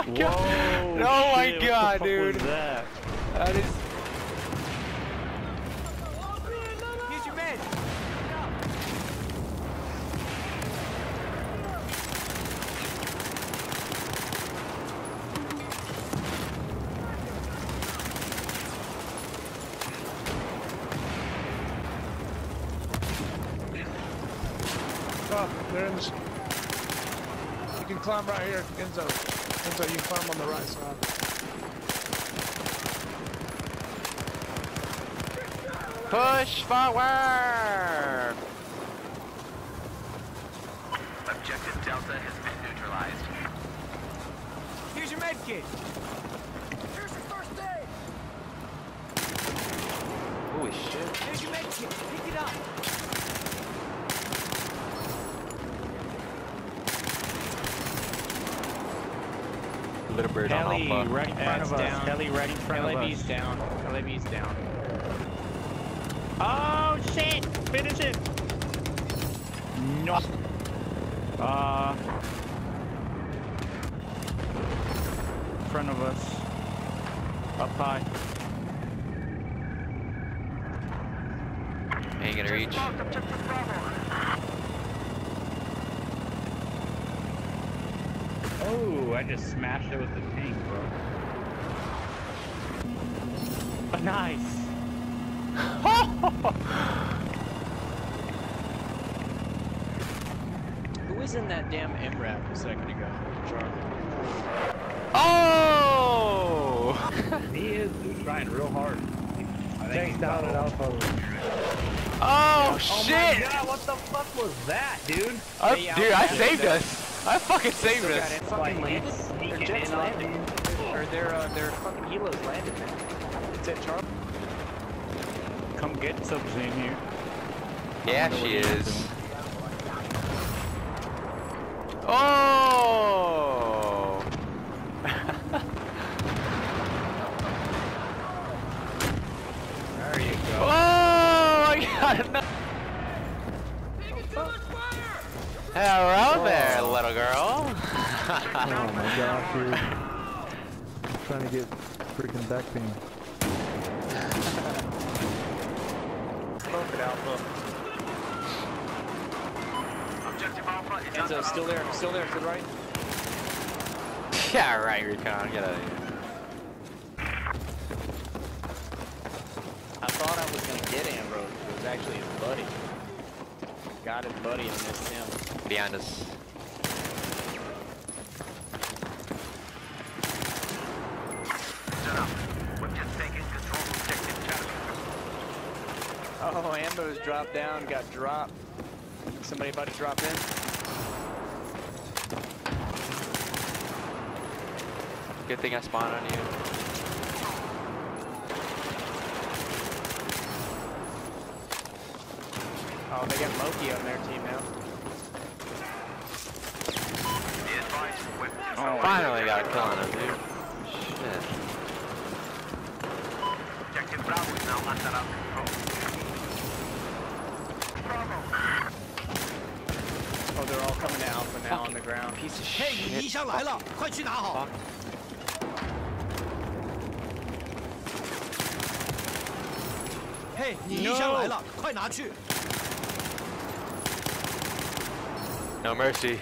my god! Oh my god, dude! That is. Here's your med. Oh, they're in the... You can climb right here, Enzo. Enzo, you can climb on the right side. Push forward! Objective Delta has been neutralized. Here's your med kit. Here's your first aid. Holy shit. Here's your med kit. Pick it up. Little bird on heli Alpha. right in front of us. down. Heli right in front of LAB's us. down. LAB's down. Oh shit! Finish it! No. In front of us. Up high. Ain't gonna reach. Oh, I just smashed it with the tank, bro. Nice. Who was in that damn MRAP a second ago? Charlie. Oh! He is trying real hard. Tank's down at Alpha. Oh shit! My God, what the fuck was that, dude? Dude, I saved us. I fucking saved us. Fucking landed? Their Sneaking jets in on landed. me. Or their fucking helos landed, man. It's at Charlie. Come get subs in here. Yeah, she is. Oh! There you go. Oh my god! No. Hello there, little girl. Oh my gosh, dude. I'm trying to get freaking back pain. Smoke it out, look. Objective Alpha is Enzo, still there to the right. Yeah, right, Recon. Get out of here. I thought I was gonna get Ambrose, but it was actually his buddy. Got his buddy and missed him. Behind us. We've just taken control of objective Charlie. Oh, Ambrose dropped down, got dropped. Somebody about to drop in. Good thing I spawned on you. Oh, they got Loki on their team now. Be advised, Oh, finally got a kill on him, dude. Shit. Objective Bravo is now under our control. Bravo. Oh, they're all coming to Alpha now on the ground. Piece of shit. 敌枪来了，快去拿好！ 嘿，你敌枪来了，快拿去！ No mercy.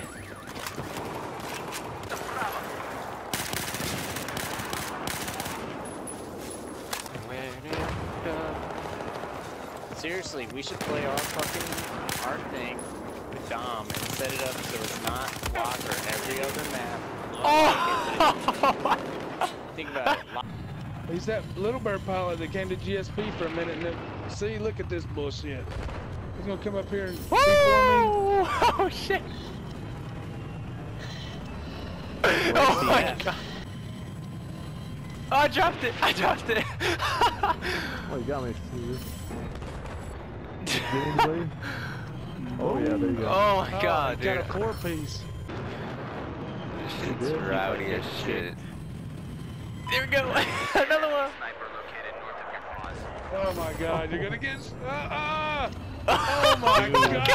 Seriously, we should play our thing with Dom and set it up so it's not Locker every other map. Oh! Think about it. He's that little bird pilot that came to GSP for a minute and then, see, look at this bullshit. He's gonna come up here and Woo! Oh shit! Oh my god! Oh, I dropped it! I dropped it! Oh, you got me. Get anybody? Oh yeah, there you go. Oh my god, he dude. got a 4-piece. It's rowdy as shit. There we go! Another one! Sniper located north of your pause. Oh my god, you're gonna get... Oh my god!